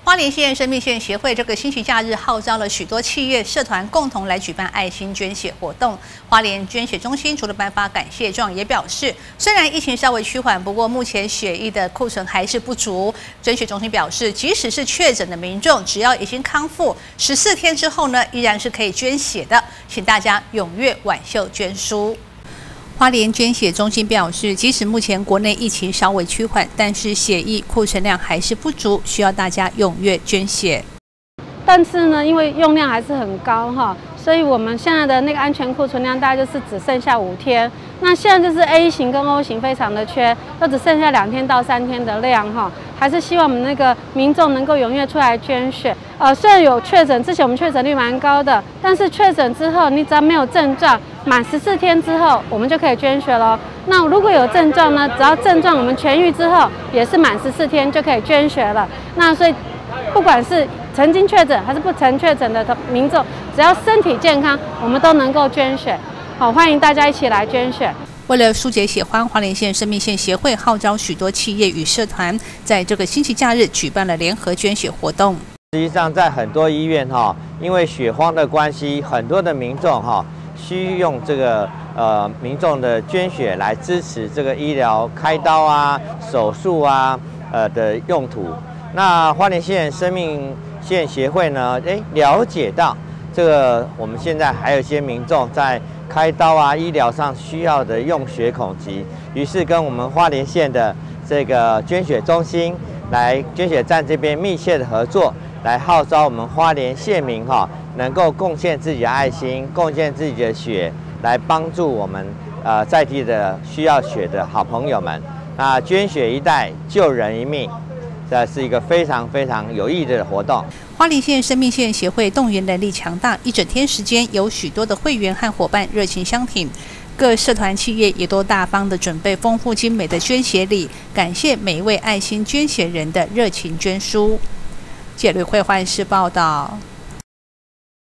花莲县生命线协会这个星期假日号召了许多企业社团共同来举办爱心捐血活动。花莲捐血中心除了颁发感谢状，也表示，虽然疫情稍微趋缓，不过目前血液的库存还是不足。捐血中心表示，即使是确诊的民众，只要已经康复14天之后呢，依然是可以捐血的，请大家踊跃挽袖捐书。花莲捐血中心表示，即使目前国内疫情稍微趋缓，但是血液库存量还是不足，需要大家踊跃捐血。 但是呢，因为用量还是很高哈，所以我们现在的那个安全库存量大概就是只剩下5天。那现在就是 A 型跟 O 型非常的缺，都只剩下2天到3天的量哈。还是希望我们那个民众能够踊跃出来捐血。虽然有确诊，之前我们确诊率蛮高的，但是确诊之后，你只要没有症状，满14天之后，我们就可以捐血咯。那如果有症状呢，只要症状我们痊愈之后，也是满14天就可以捐血了。那所以，不管是曾经确诊还是不曾确诊的民众，只要身体健康，我们都能够捐血。好，欢迎大家一起来捐血。 为了疏解血荒，花莲县生命线协会号召许多企业与社团，在这个星期假日举办了联合捐血活动。 实际上，在很多医院因为血荒的关系，很多的民众需用这个民众的捐血来支持这个医疗开刀啊、手术啊的用途。那花莲县生命线协会呢，了解到这个我们现在还有一些民众在开刀啊、医疗上需要的用血恐急，于是跟我们花莲县的这个捐血中心来捐血站这边密切的合作，来号召我们花莲县民能够贡献自己的爱心，贡献自己的血，来帮助我们在地的需要血的好朋友们。那捐血一袋，救人一命。这是一个非常非常有意义的活动。 花莲县生命线协会动员能力强大，一整天时间有许多的会员和伙伴热情相挺，各社团企业也都大方的准备丰富精美的捐血礼，感谢每一位爱心捐血人的热情捐书。记者吕慧焕视报道。